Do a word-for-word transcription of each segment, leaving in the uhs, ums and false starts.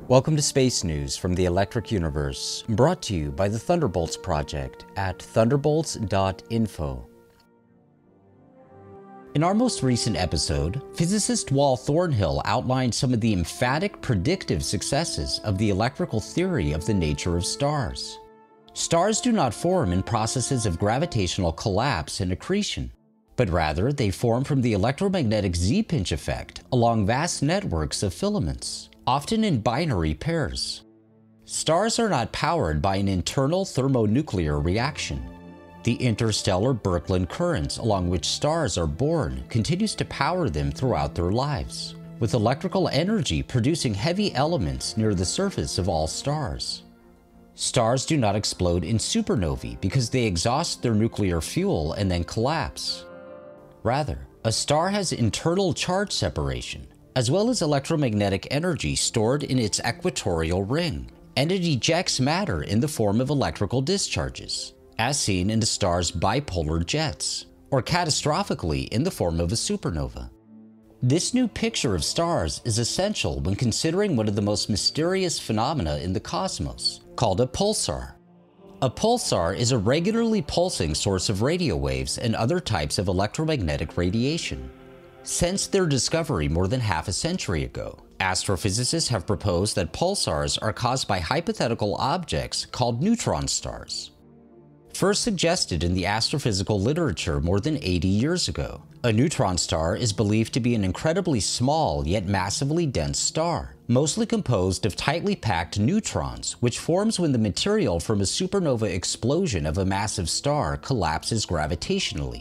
Welcome to Space News from the Electric Universe, brought to you by the Thunderbolts project at thunderbolts dot info. In our most recent episode, physicist Wal Thornhill outlined some of the emphatic predictive successes of the electrical theory of the nature of stars. Stars do not form in processes of gravitational collapse and accretion, but rather they form from the electromagnetic Z-pinch effect along vast networks of filaments, often in binary pairs. Stars are not powered by an internal thermonuclear reaction. The interstellar Birkeland currents along which stars are born continues to power them throughout their lives, with electrical energy producing heavy elements near the surface of all stars. Stars do not explode in supernovae because they exhaust their nuclear fuel and then collapse. Rather, a star has internal charge separation, as well as electromagnetic energy stored in its equatorial ring, and it ejects matter in the form of electrical discharges, as seen in a star's bipolar jets, or catastrophically in the form of a supernova. This new picture of stars is essential when considering one of the most mysterious phenomena in the cosmos, called a pulsar. A pulsar is a regularly pulsing source of radio waves and other types of electromagnetic radiation. Since their discovery more than half a century ago, astrophysicists have proposed that pulsars are caused by hypothetical objects called neutron stars. First suggested in the astrophysical literature more than eighty years ago, a neutron star is believed to be an incredibly small yet massively dense star, mostly composed of tightly packed neutrons, which forms when the material from a supernova explosion of a massive star collapses gravitationally.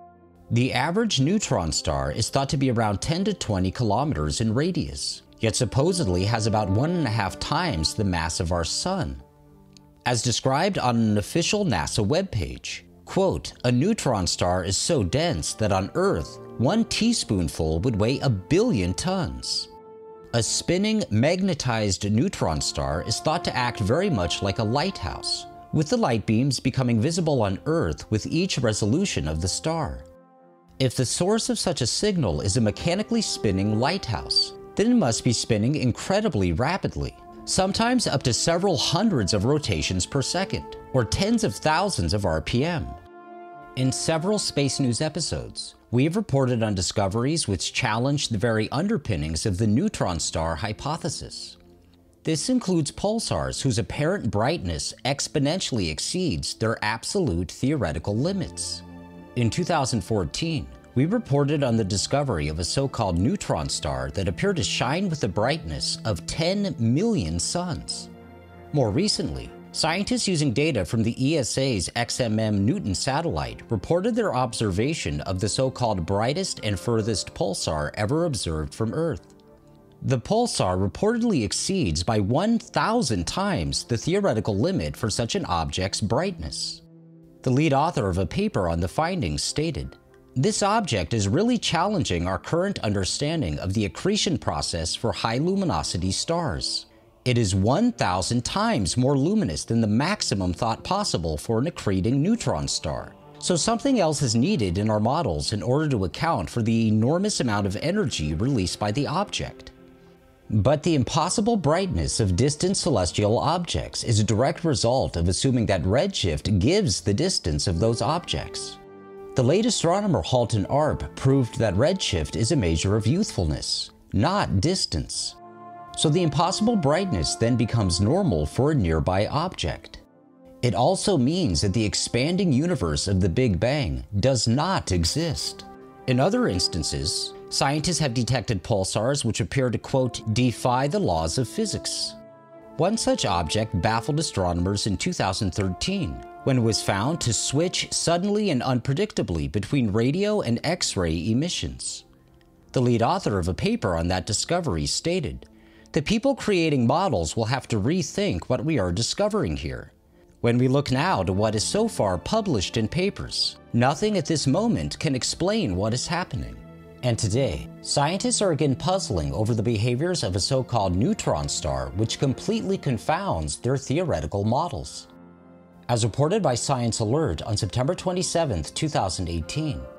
The average neutron star is thought to be around ten to twenty kilometers in radius, yet supposedly has about one and a half times the mass of our Sun. As described on an official NASA webpage, quote, "A neutron star is so dense that on Earth, one teaspoonful would weigh a billion tons." A spinning, magnetized neutron star is thought to act very much like a lighthouse, with the light beams becoming visible on Earth with each resolution of the star. If the source of such a signal is a mechanically spinning lighthouse, then it must be spinning incredibly rapidly, sometimes up to several hundreds of rotations per second, or tens of thousands of R P M. In several Space News episodes, we have reported on discoveries which challenge the very underpinnings of the neutron star hypothesis. This includes pulsars whose apparent brightness exponentially exceeds their absolute theoretical limits. In two thousand fourteen, we reported on the discovery of a so-called neutron star that appeared to shine with the brightness of ten million suns. More recently, scientists using data from the E S A's X M M Newton satellite reported their observation of the so-called brightest and furthest pulsar ever observed from Earth. The pulsar reportedly exceeds by one thousand times the theoretical limit for such an object's brightness. The lead author of a paper on the findings stated, "This object is really challenging our current understanding of the accretion process for high-luminosity stars. It is one thousand times more luminous than the maximum thought possible for an accreting neutron star. So something else is needed in our models in order to account for the enormous amount of energy released by the object." But the impossible brightness of distant celestial objects is a direct result of assuming that redshift gives the distance of those objects. The late astronomer Halton Arp proved that redshift is a measure of youthfulness, not distance. So the impossible brightness then becomes normal for a nearby object. It also means that the expanding universe of the Big Bang does not exist. In other instances, scientists have detected pulsars which appear to, quote, defy the laws of physics. One such object baffled astronomers in two thousand thirteen, when it was found to switch suddenly and unpredictably between radio and X-ray emissions. The lead author of a paper on that discovery stated, "The people creating models will have to rethink what we are discovering here. When we look now to what is so far published in papers, nothing at this moment can explain what is happening." And today, scientists are again puzzling over the behaviors of a so-called neutron star which completely confounds their theoretical models. As reported by Science Alert on September twenty-seventh, two thousand eighteen,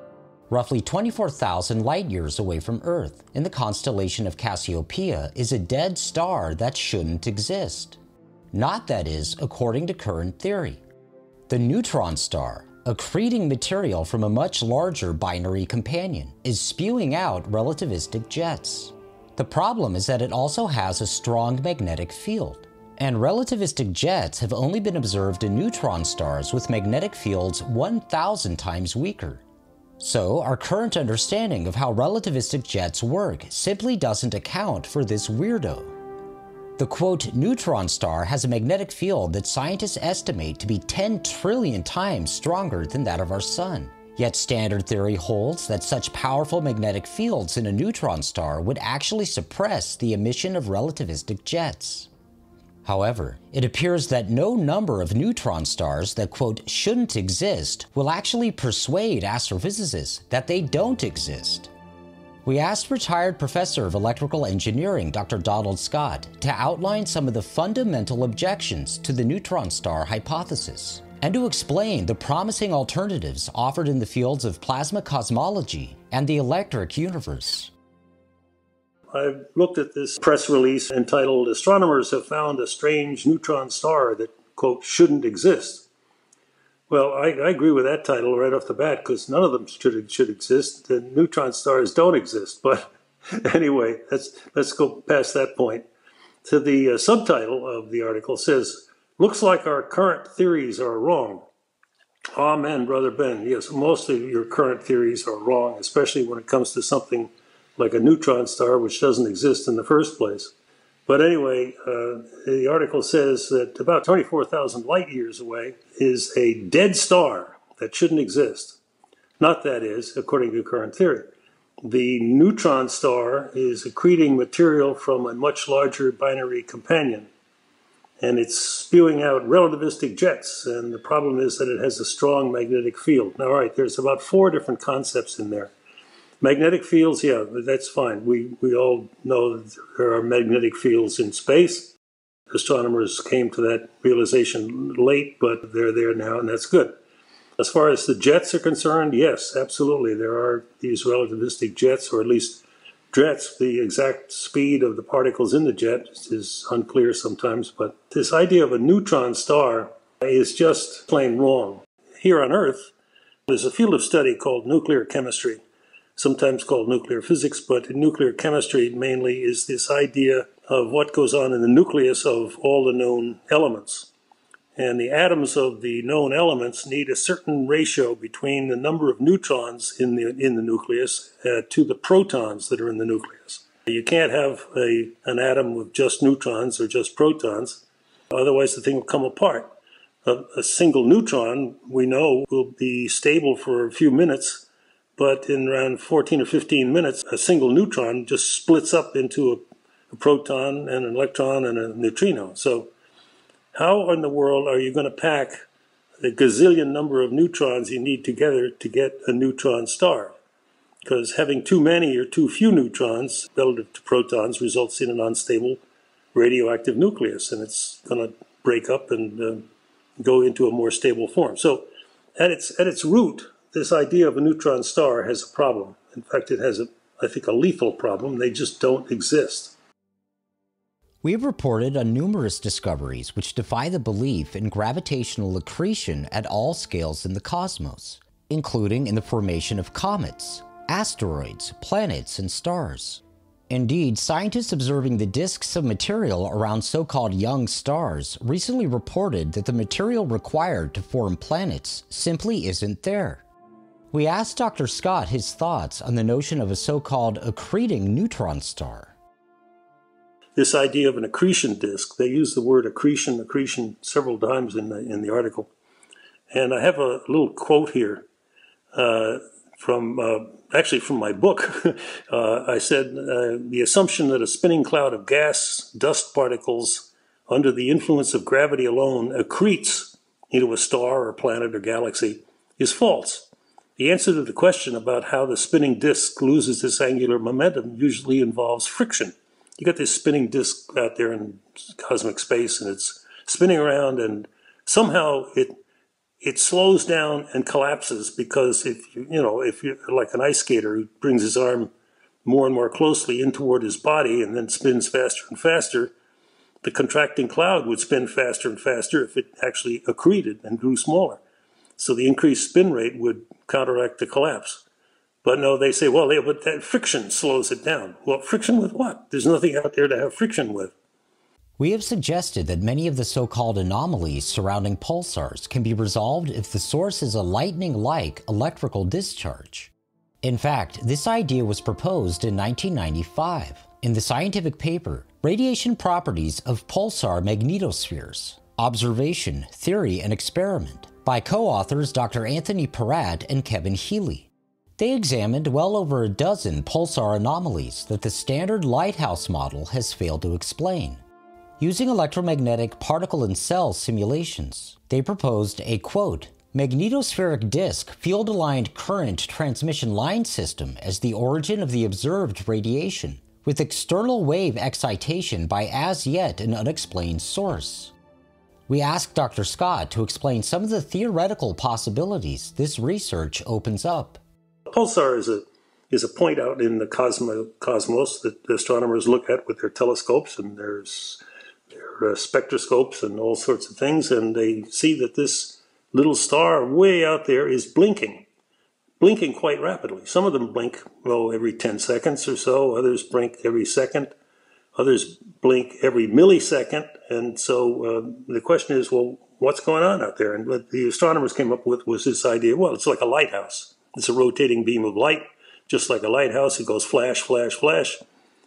Roughly twenty-four thousand light-years away from Earth, in the constellation of Cassiopeia, is a dead star that shouldn't exist. Not, that is, according to current theory. The neutron star, accreting material from a much larger binary companion, is spewing out relativistic jets. The problem is that it also has a strong magnetic field, and relativistic jets have only been observed in neutron stars with magnetic fields one thousand times weaker. So, our current understanding of how relativistic jets work simply doesn't account for this weirdo. The quote, neutron star has a magnetic field that scientists estimate to be ten trillion times stronger than that of our sun. Yet standard theory holds that such powerful magnetic fields in a neutron star would actually suppress the emission of relativistic jets. However, it appears that no number of neutron stars that, quote, shouldn't exist will actually persuade astrophysicists that they don't exist. We asked retired professor of electrical engineering Doctor Donald Scott to outline some of the fundamental objections to the neutron star hypothesis, and to explain the promising alternatives offered in the fields of plasma cosmology and the electric universe. I looked at this press release entitled, "Astronomers have found a strange neutron star that, quote, shouldn't exist." Well, I, I agree with that title right off the bat, because none of them should, should exist. The neutron stars don't exist. But anyway, let's, let's go past that point. So the uh, subtitle of the article says, "Looks like our current theories are wrong." Amen, Brother Ben. Yes, most of your current theories are wrong, especially when it comes to something like a neutron star, which doesn't exist in the first place. But anyway, uh, the article says that about twenty-four thousand light years away is a dead star that shouldn't exist. Not, that is, according to current theory. The neutron star is accreting material from a much larger binary companion, and it's spewing out relativistic jets, and the problem is that it has a strong magnetic field. Now, all right, there's about four different concepts in there. Magnetic fields, yeah, that's fine. We, we all know that there are magnetic fields in space. Astronomers came to that realization late, but they're there now, and that's good. As far as the jets are concerned, yes, absolutely. There are these relativistic jets, or at least jets. The exact speed of the particles in the jet is unclear sometimes, but this idea of a neutron star is just plain wrong. Here on Earth, there's a field of study called nuclear chemistry, sometimes called nuclear physics, but in nuclear chemistry mainly is this idea of what goes on in the nucleus of all the known elements. And the atoms of the known elements need a certain ratio between the number of neutrons in the, in the nucleus uh, to the protons that are in the nucleus. You can't have a, an atom with just neutrons or just protons, otherwise the thing will come apart. A, a single neutron, we know, will be stable for a few minutes, but in around fourteen or fifteen minutes, a single neutron just splits up into a, a proton and an electron and a neutrino. So how in the world are you going to pack the gazillion number of neutrons you need together to get a neutron star? Because having too many or too few neutrons relative to protons results in an unstable radioactive nucleus, and it's going to break up and uh, go into a more stable form. So at its, at its root, this idea of a neutron star has a problem. In fact, it has, a, I think, a lethal problem. They just don't exist. We have reported on numerous discoveries which defy the belief in gravitational accretion at all scales in the cosmos, including in the formation of comets, asteroids, planets, and stars. Indeed, scientists observing the disks of material around so-called young stars recently reported that the material required to form planets simply isn't there. We asked Doctor Scott his thoughts on the notion of a so-called accreting neutron star. This idea of an accretion disk, they use the word accretion, accretion several times in the, in the article. And I have a little quote here uh, from, uh, actually from my book. uh, I said, uh, the assumption that a spinning cloud of gas, dust particles, under the influence of gravity alone, accretes into a star or planet or galaxy is false. The answer to the question about how the spinning disk loses its angular momentum usually involves friction. You got this spinning disk out there in cosmic space, and it's spinning around, and somehow it it slows down and collapses because if you, you know, if you're like an ice skater who brings his arm more and more closely in toward his body and then spins faster and faster, the contracting cloud would spin faster and faster if it actually accreted and grew smaller. So the increased spin rate would counteract the collapse. But no, they say, well, yeah, but that friction slows it down. Well, friction with what? There's nothing out there to have friction with. We have suggested that many of the so-called anomalies surrounding pulsars can be resolved if the source is a lightning-like electrical discharge. In fact, this idea was proposed in nineteen ninety-five in the scientific paper Radiation Properties of Pulsar Magnetospheres, Observation, Theory, and Experiment by co-authors Doctor Anthony Peratt and Kevin Healy. They examined well over a dozen pulsar anomalies that the standard lighthouse model has failed to explain. Using electromagnetic particle and cell simulations, they proposed a, quote, magnetospheric disk field-aligned current transmission line system as the origin of the observed radiation, with external wave excitation by as yet an unexplained source. We asked Doctor Scott to explain some of the theoretical possibilities this research opens up. A pulsar is a, is a point out in the cosmo, cosmos that astronomers look at with their telescopes, and there's their uh, spectroscopes and all sorts of things, and they see that this little star way out there is blinking, blinking quite rapidly. Some of them blink, well, every ten seconds or so. Others blink every second. Others blink every millisecond. And so uh, the question is, well, what's going on out there? And what the astronomers came up with was this idea, well, it's like a lighthouse. It's a rotating beam of light, just like a lighthouse. It goes flash, flash, flash.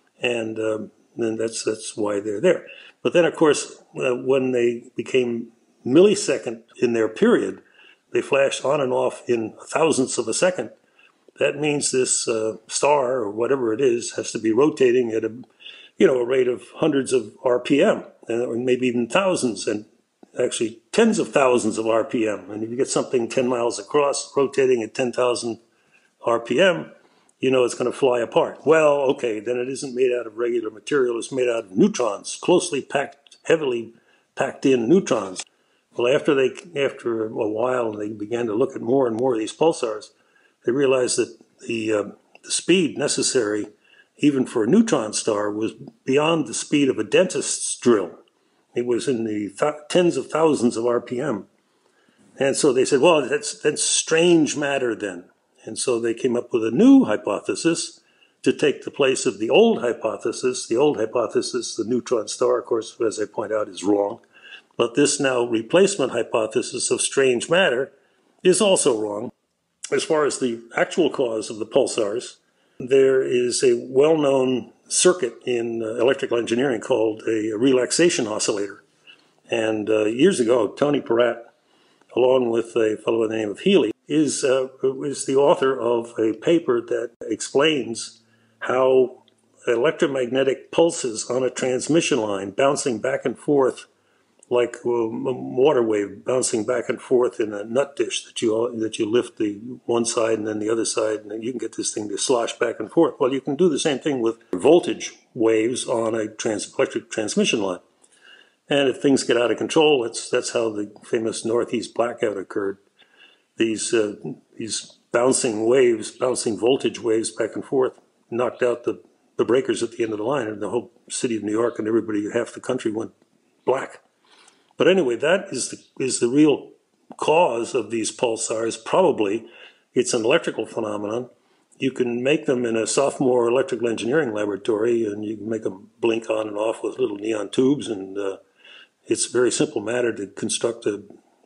And um, then that's, that's why they're there. But then, of course, uh, when they became millisecond in their period, they flashed on and off in thousandths of a second. That means this uh, star, or whatever it is, has to be rotating at a, you know, a rate of hundreds of R P M, and maybe even thousands, and actually tens of thousands of R P M. And if you get something ten miles across rotating at ten thousand R P M, you know it's going to fly apart. Well, okay, then it isn't made out of regular material. It's made out of neutrons, closely packed, heavily packed in neutrons. Well, after they, after a while, they began to look at more and more of these pulsars. They realized that the, uh, the speed necessary, even for a neutron star, was beyond the speed of a dentist's drill. It was in the th tens of thousands of R P M. And so they said, well, that's, that's strange matter then. And so they came up with a new hypothesis to take the place of the old hypothesis. The old hypothesis, the neutron star, of course, as I point out, is wrong. But this now replacement hypothesis of strange matter is also wrong. As far as the actual cause of the pulsars, there is a well-known circuit in uh, electrical engineering called a relaxation oscillator. And uh, years ago, Tony Peratt, along with a fellow by the name of Healy, is, uh, is the author of a paper that explains how electromagnetic pulses on a transmission line bouncing back and forth like a water wave bouncing back and forth in a nut dish that you that you lift the one side and then the other side, and then you can get this thing to slosh back and forth. Well, you can do the same thing with voltage waves on a trans electric transmission line. And if things get out of control, that's that's how the famous Northeast blackout occurred. These uh, these bouncing waves, bouncing voltage waves back and forth, knocked out the the breakers at the end of the line, and the whole city of New York and everybody, half the country, went black. But anyway, that is the, is the real cause of these pulsars. Probably it's an electrical phenomenon. You can make them in a sophomore electrical engineering laboratory, and you can make them blink on and off with little neon tubes, and uh, it's a very simple matter to construct a,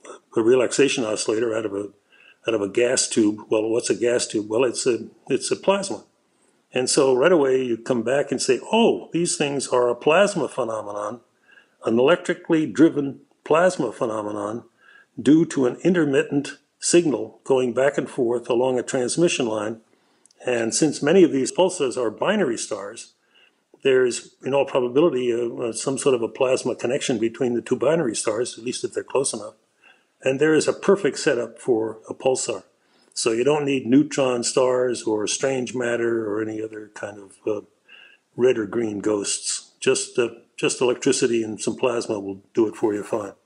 a relaxation oscillator out of a out of a gas tube. Well, what's a gas tube? Well, it's a it's a plasma. And so right away you come back and say, oh, these things are a plasma phenomenon, an electrically driven plasma phenomenon due to an intermittent signal going back and forth along a transmission line. And since many of these pulsars are binary stars, there's in all probability a, a, some sort of a plasma connection between the two binary stars, at least if they're close enough. And there is a perfect setup for a pulsar. So you don't need neutron stars or strange matter or any other kind of uh, red or green ghosts. Just uh, Just electricity and some plasma will do it for you fine.